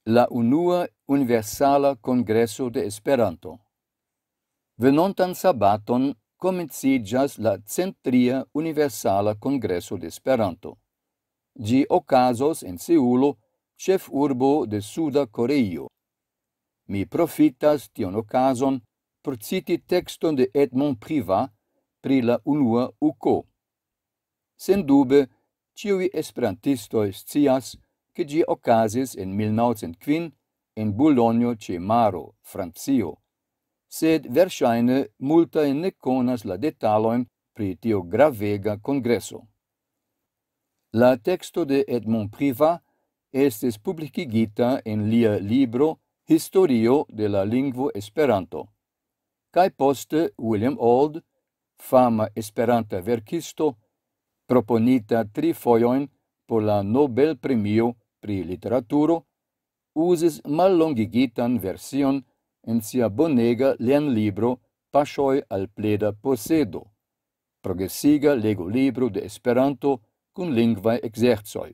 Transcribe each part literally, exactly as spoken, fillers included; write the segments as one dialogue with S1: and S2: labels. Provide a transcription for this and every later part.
S1: La Unua Universala Kongreso de Esperanto. Venontan sabaton komenciĝas la Centria Universala Kongreso de Esperanto. Ĝi okazos en Seulo, ĉefurbo de Suda Koreio. Mi profitas tion okazon por citi tekston de Edmond Privat pri la Unua uko. Sendube, ĉiuj esperantistoj scias che ĝi okazis en mil naŭcent kvin en Bulonjo-ĉe-Maro, Francio, sed verŝajne multaj ne konas la detalojn pri tiu gravega kongreso. La teksto de Edmond Privat estis publikigita en lia libro Historio de la lingvo Esperanto, kaj poste William Auld, fama esperanta verkisto, proponita tri fojojn por la Nobel-premio pri literaturo, uzis mallongigitan version en sia bonega lernlibro Paŝoj al Plena Posedo, Progresiga Legolibro de Esperanto kun lingvaj ekzercoj.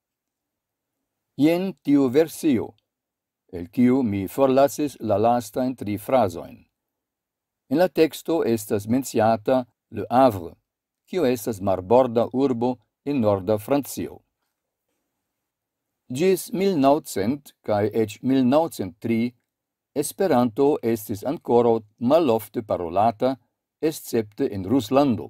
S1: Jen tiu versio, el kiu mi forlasis la lastajn tri frazojn. En la teksto estas menciata Le Havre, kiu estas marborda urbo en norda Francio. Gis mil naŭcent kaj eĉ mil naŭcent tri, Esperanto estis ankoraŭ malofte parolata, escepte en Ruslando.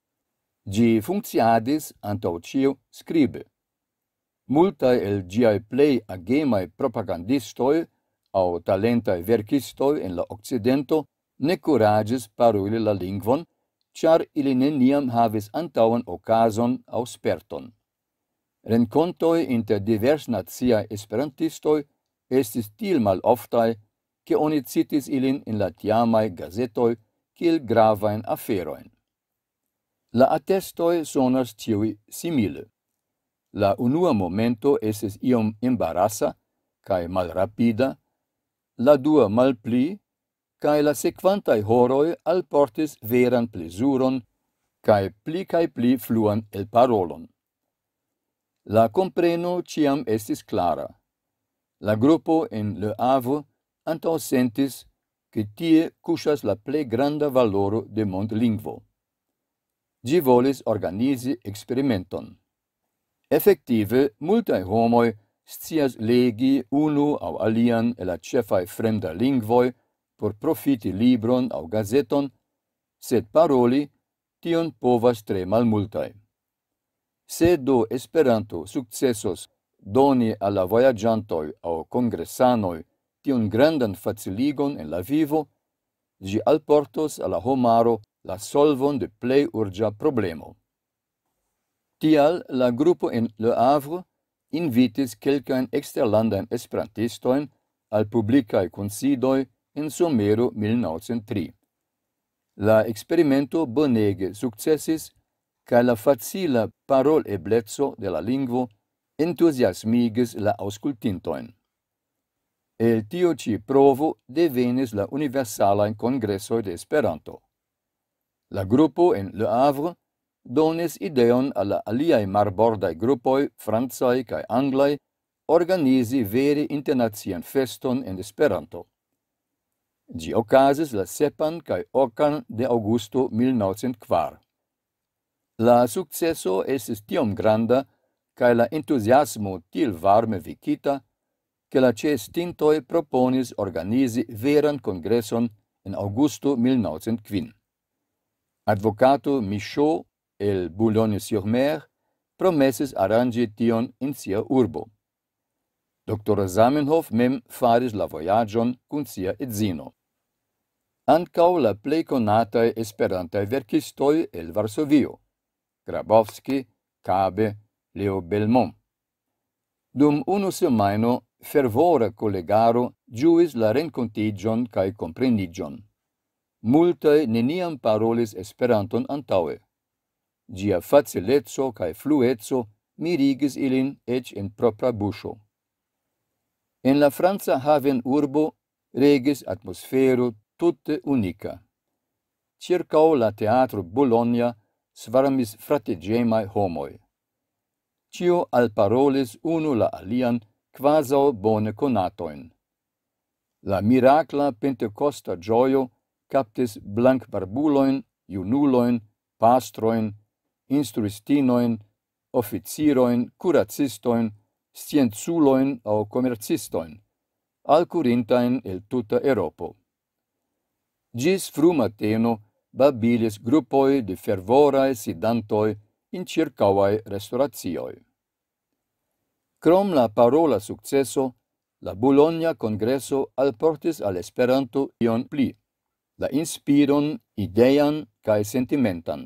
S1: Ĝi funkciadis antaŭ ĉio skribe. Multaj el ĝiaj plej agemaj propagandistoj aŭ talentaj verkistoj en la okcidento ne kuraĝis paroli la lingvon, ĉar ili neniam havis antaŭan okazon aŭ sperton. Renkontoj inter diversnaciaj esperantistoj estis tiel maloftaj, ke oni citis ilin en la tiamaj gazetoj kiel gravajn aferojn. La atestoj sonas ĉiuj simile. La unua momento estis iom embarasa kaj malrapida, la dua malpli, kaj la sekvantaj horoj alportis veran plezuron kaj pli kaj pli fluan elparolon. La kompreno ĉiam estis klara. La grupo en Le Havre antaŭsentis, ke tie kuŝas la plej granda valoro de mondlingvo. Ĝi volis organizi eksperimenton. Efektive, multaj homoj scias legi unu aŭ alian el la ĉefaj fremda lingvoj por profiti libron aŭ gazeton, sed paroli tion povas tre malmultaj. Se do Esperanto sukcesos doni al la vojaĝantoj aŭ kongresanoj tiun grandan faciligon en la vivo, ĝi alportos al la homaro la solvon de plej urĝa problemo. Tial la grupo en Le Havre invitis kelkajn eksterlandajn esperantistojn al publikaj kunsidoj en somero mil naŭcent tri. La eksperimento bonege sukcesis, kaj la facila parolebleco de la lingvo entuziasmigis la aŭskultintojn. El tio ĉi provo devenis la Universalaj Kongresoj de Esperanto. La grupo en Le Havre donis ideon al la aliaj marbordaj grupoj, francaj kaj anglaj, organizi vere internacian feston en Esperanto. Ĝi okazis la sepan kaj okan de aŭgusto mil naŭcent kvar. La sukceso estis tiom granda kaj la entuziasmo tiel varme vikita, ke la ĉeestintoj proponis organizi veran kongreson en aŭgusto mil naŭcent kvin. Advokato Michaud el Bulonjo-ĉe-Maro promesis aranĝi tion en sia urbo. Doktoro Zamenhof mem faris la vojaĝon kun sia edzino. Ankaŭ la plej konataj esperantaj verkistoj el Varsovio, Grabowski, Kabe, Leo Belmont. Dum unu semajno fervora kolegaro ĝuis la renkontiĝon kaj kompreniĝon. Multaj neniam parolis Esperanton antaŭe. Ĝia facileco kaj flueco mirigis ilin eĉ en propra buŝo. En la franca havenurbo regis atmosfero tute unika. Ĉirkaŭ la teatro Bologna svarmis frateĝemaj homoj. Ĉio alparolis unu la alian quasau bone conatoin. La miracla pentecosta gioio captis blanc barbuloin, junuloin, pastroin, instruistinoin, officiroin, curacistoin, scienzuloin au commercistoin, alcurintain el tuta Europo. Gis frumateno babilis gruppoi de fervorae sidantoi in circauae restauratioi. Crom la parola successo, la Bologna Kongreso alportis al Esperanto ion pli, la inspiron, idean cae sentimentan.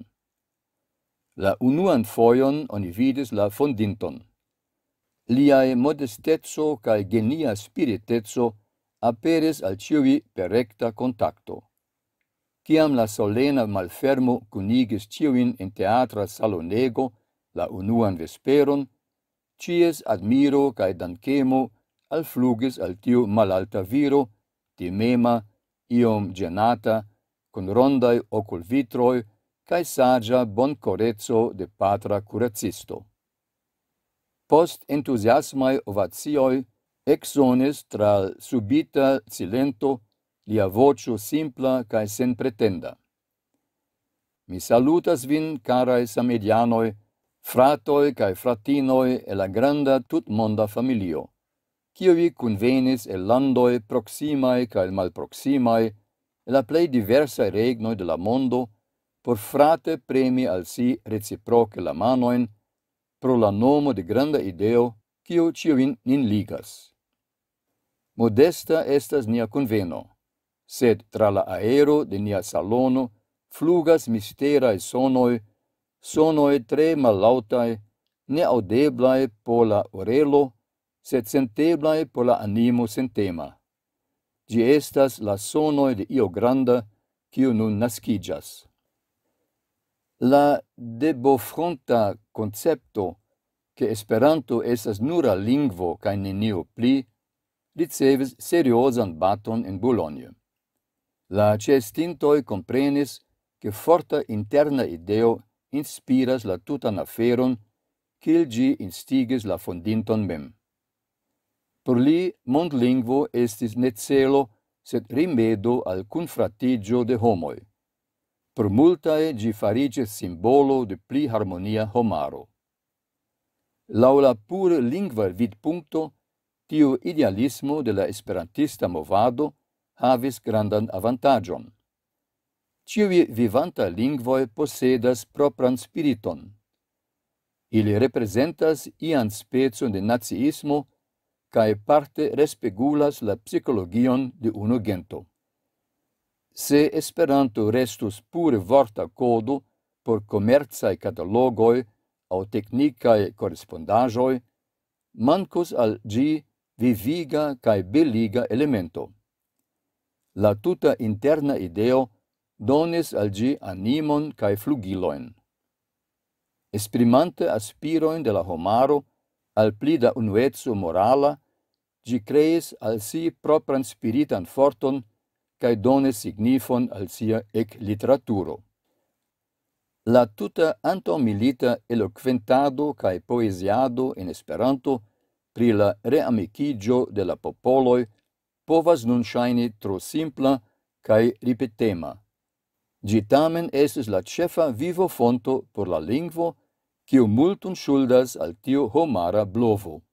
S1: La unuan foion oni vidis la fondinton. Liae modestetso cae genia spiritetso aperis al ciui per recta contacto. Ciam la solena malfermo cunigis ciuin in teatra salonego la unuan vesperon, cies admiro cae dankemo alflugis al tiu malalta viro, timema, iom genata, con rondai oculvitroi, cae sagia boncorezzo de patra curacisto. Post entusiasmae ovatioi, exonis tra subita silento, lia vocio simpla cae sen pretenda. Mi salutas vin, carae samedianoi, fratoi cae fratinoi e la granda tutmonda familio, quiui convenis el landoi proximae cae malproximae, e la plei diversae regnoi de la mondo, por frate premi al si reciproce la manoin, pro la nomo de granda ideo, quiu ciuin nin ligas. Modesta estas nia conveno, sed tra la aero de nia salono flugas misterae sonoi, sonoi tre malautae, ne audeblae por la orelo, sed senteblae por la animo sentema. Gi estas la sonoi de io granda, quiu nun nascigas. La debofronta concepto che Esperanto estas nura lingvo cae nenio pli, ricevis seriosan baton in Bologna. La ĉeestintoj comprenis che forta interna ideo inspiras la tutan aferon, kiel gi instigis la fondinton mem. Por li, mondlingvo estis ne celo, sed rimedo al cunfratigio de homoi. Por multae gi fariĝis simbolo de pli harmonia homaro. Laŭ la pure lingva vidpunkto, tiu idealismo de la esperantista movado havis grandan avantaĝon. Ĉiuj vivanta lingvoj posedas propran spiriton. Ili reprezentas ian specon de naciismo kaj parte respegulas la psikologion de unu gento. Se Esperanto restus pure vorta kodo por komercaj katalogoj aŭ teknikaj korespondaĵoj, mancus al ĝi viviga kaj beliga elemento. La tuta interna ideo donis al ĝi animon kaj flugilojn. Esprimante aspiroin de la homaro al pli da unueco morala, ĝi kreis al si propran spiritan forton kaj donis signifon al sia ek-literaturo. La tuta antaŭmilita eloquentado kaj poeziado en Esperanto pri la reamikiĝo de la popoloj povas nun ŝajni tro simpla kaj ripetema. Ĝi tamen estis la ĉefa vivofonto por la lingvo, kiu multon ŝuldas al tiu homara blovo.